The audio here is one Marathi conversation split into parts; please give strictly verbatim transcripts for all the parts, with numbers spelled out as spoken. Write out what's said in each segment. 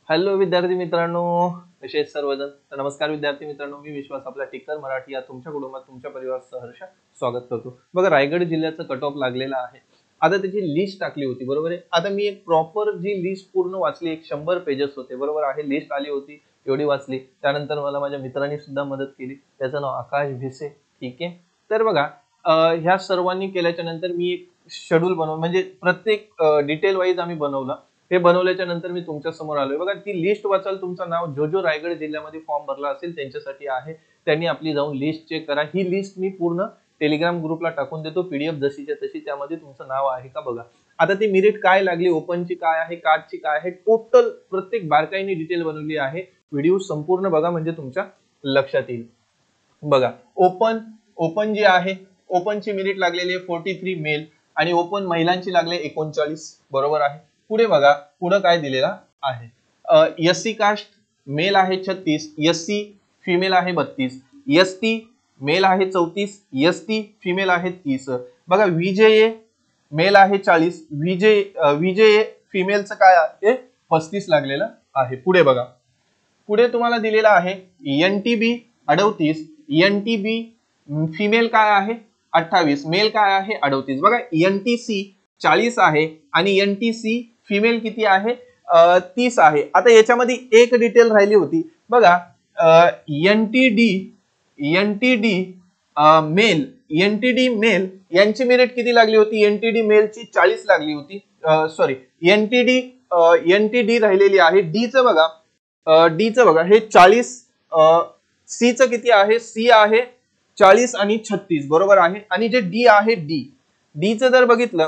हॅलो विद्यार्थी मित्रांनो, कसे आहेत सर्वजण? तर नमस्कार विद्यार्थी मित्रांनो, मी विश्वास आपला टिक्कर मराठी या तुमच्या कुटुंबात तुमच्या परिवारात सहर्ष स्वागत करतो. बघा, रायगड जिल्ह्याचं कट ऑफ लागलेला आहे. आता त्याची लिस्ट टाकली होती, बरोबर आहे. आता मी एक प्रॉपर जी लिस्ट पूर्ण वाचली, एक शंभर पेजेस होते, बरोबर आहे. लिस्ट आली होती, एवढी वाचली. त्यानंतर मला माझ्या मित्रांनी सुद्धा मदत केली, त्याचं नाव आकाश भिसे. ठीक आहे. तर बघा, ह्या सर्वांनी केल्याच्या नंतर मी एक शेड्यूल बनवलं, म्हणजे प्रत्येक डिटेल वाईज आम्ही बनवला. हे बनवल्याच्या नंतर मी तुमच्या समोर आलोय. बघा, ती लिस्ट वाचाल. तुमचं नाव जो जो रायगड जिल्ह्यामध्ये फॉर्म भरला असेल त्यांच्यासाठी आहे, त्यांनी आपली जाऊन लिस्ट चेक करा. ही लिस्ट मी पूर्ण टेलिग्राम ग्रुपला टाकून देतो, पीडीएफ जशीच्या तशी. त्यामध्ये तुमचं नाव आहे का बघा. आता ती मेरिट काय लागली, ओपनची काय आहे, कार्डची काय आहे, टोटल प्रत्येक बारकाईने डिटेल बनवली आहे. व्हिडिओ संपूर्ण बघा, म्हणजे तुमच्या लक्षात येईल. बघा, ओपन ओपन जी आहे, ओपनची मेरिट लागलेली आहे फोर्टी थ्री मेल आणि ओपन महिलांची लागले एकोणचाळीस, बरोबर आहे. पुढे बघा, पुढे काय दिलेला आहे. एस सी कास्ट मेल आहे छत्तीस, एस सी फिमेल आहे बत्तीस, एस टी मेल आहे चौतीस, एस टी फिमेल आहे तीस. बघा, व्हीजेए मेल आहे चाळीस, व्हीजे व्हीजेए फिमेलचं काय आहे पस्तीस लागलेलं आहे. पुढे बघा, पुढे तुम्हाला दिलेला आहे एनटीबी अडतीस, एनटीबी फिमेल काय आहे अठ्ठावीस, मेल काय आहे अडतीस. बघा, एनटीसी चाळीस आहे आणि एनटीसी फिमेल किती आहे तीस आहे. आता याच्यामध्ये एक डिटेल राहिली होती बघा, NTD NTD male NTD male यांची मेरिट किती लागली होती. एनटीडी मेलची चाळीस लागली होती, सॉरी एनटीडी एनटीडी राहिलेली आहे. डी च बघा, डी च बघा हे चाळीस, सी च किती आहे, सी आहे चाळीस आणि छत्तीस, बरोबर आहे. आणि जे डी आहे, डी डी च जर बघितलं,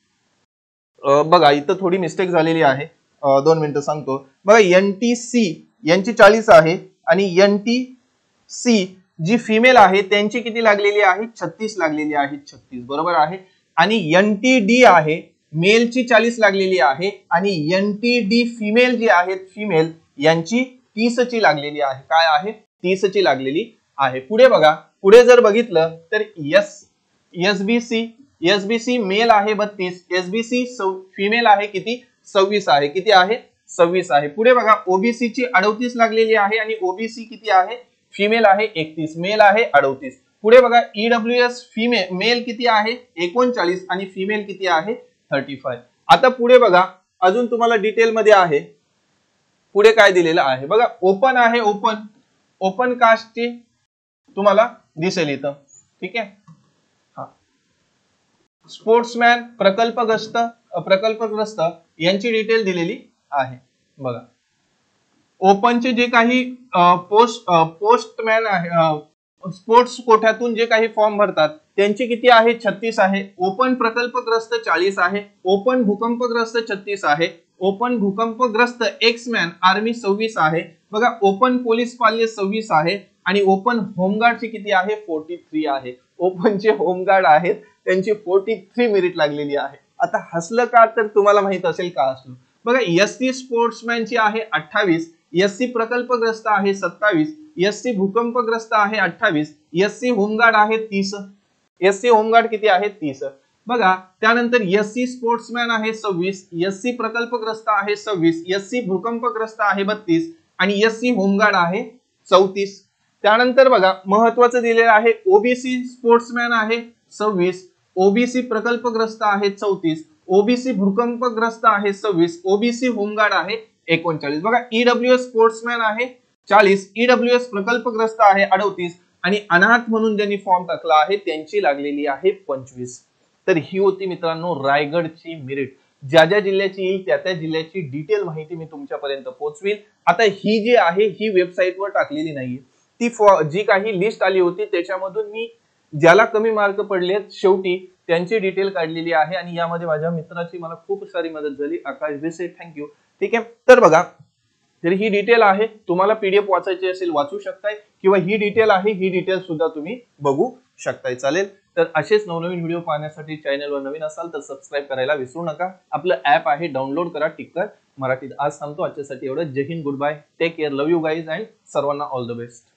बघा इथं थोडी मिस्टेक झालेली आहे, दोन मिनिटं सांगतो. बघा, एनटीसी यांची चाळीस आहे आणि एनटीसी जी फिमेल आहे त्यांची किती लागलेली आहे, छत्तीस लागलेली आहे, छत्तीस, बरोबर आहे. आणि एनटीडी आहे मेलची चाळीस लागलेली आहे आणि एनटीडी फिमेल जी आहे फिमेल यांची तीस ची लागलेली आहे. काय आहे, तीस ची लागलेली आहे. पुढे बघा, पुढे जर बघितलं तर एस एसबीसी एसबीसी मेल आहे बत्तीस, एसबीसी फिमेल आहे किती, सव्वीस आहे. किती आहे, सव्वीस आहे. पुढे बघा, ओबीसी ची अडतीस लागलेली आहे आणि ओबीसी किती आहे, फिमेल आहे एकतीस, मेल आहे अडतीस. पुढे बघा, ईडब्ल्यूएस फिमेल मेल किती आहे एकोणचाळीस आणि फिमेल किती आहे थर्टी फाय. आता पुढे बघा, अजून तुम्हाला डिटेल मध्ये आहे, पुढे काय दिलेलं आहे बघा. ओपन आहे, ओपन ओपन कास्टची तुम्हाला दिसेल इथं. ठीक आहे. स्पोर्ट्समॅन प्रकल्पग्रस्त प्रकल्पग्रस्त यांची डिटेल दिलेली आहे. बघा, ओपनचे जे काही पोस्ट पोस्टमॅन आहे, स्पोर्ट्स कोठ्यातून जे काही फॉर्म भरतात त्यांची किती आहे, छत्तीस आहे. ओपन प्रकल्पग्रस्त चाळीस आहे, ओपन भूकंपग्रस्त छत्तीस आहे, ओपन भूकंपग्रस्त एक्समॅन आर्मी सव्वीस आहे. बघा, ओपन पोलीस पाल्य सव्वीस आहे आणि ओपन होमगार्डची किती आहे, फोर्टी थ्री आहे. ओपनचे होमगार्ड आहेत त्यांची फोर्टी थ्री मेरिट लागलेली आहे. आता हसलं का, तर तुम्हाला माहित असेल का हसलो. बघा, एससी स्पोर्ट्समॅनची आहे अठ्ठावीस, एससी प्रकल्पग्रस्त आहे सत्तावीस, एससी भूकंपग्रस्त आहे अठ्ठावीस, एससी होमगार्ड आहे तीस. एससी होमगार्ड किती आहे, तीस. बघा, त्यानंतर एससी स्पोर्ट्समॅन आहे सव्वीस, एससी प्रकल्पग्रस्त आहे सव्वीस, एससी भूकंपग्रस्त आहे बत्तीस आणि एससी होमगार्ड आहे चौतीस. त्यानंतर बघा, महत्वाचं दिलेलं आहे, ओबीसी स्पोर्ट्समॅन आहे सव्वीस, ओबीसी प्रकल्पग्रस्त आहे चौतीस, ओबीसी भूकंपग्रस्त आहे सव्वीस, ओबीसी होमगार्ड आहे एकोणचाळीस. बघा, ईडब्ल्यूएस स्पोर्ट्समॅन आहे चाळीस, ईडब्ल्यूएस प्रकल्पग्रस्त आहे अडतीस आणि अनाथ म्हणून ज्यांनी फॉर्म टाकला आहे त्यांची लागलेली आहे पंचवीस. तर ही होती मित्रांनो रायगडची मेरिट. ज्या ज्या जिल्ह्याची येईल त्या त्या जिल्ह्याची डिटेल माहिती मी तुमच्यापर्यंत पोहोचवील. आता ही जी आहे ही वेबसाईटवर टाकलेली नाहीये, ती जी काही लिस्ट आली होती त्याच्यामधून मी ज्याला कमी मार्क पडले शेवटी त्यांची डिटेल काढलेली आहे आणि यामध्ये माझ्या मित्राची मला खूप सारी मदत झाली, आकाश भिसे, थँक्यू. ठीक आहे. तर बघा, तर ही डिटेल आहे, तुम्हाला पीडीएफ वाचायची असेल वाचू शकताय किंवा ही डिटेल आहे ही डिटेल सुद्धा तुम्ही बघू शकताय. चालेल. तर असेच नवनवीन व्हिडिओ पाहण्यासाठी चॅनलवर नवीन असाल तर सबस्क्राईब करायला विसरू नका. आपलं ऍप आहे, डाउनलोड करा, टिक्कर मराठीत. आज सांगतो आजच्यासाठी एवढं. जय Hind, good bye, take care, love you guys and सर्वांना ऑल द बेस्ट.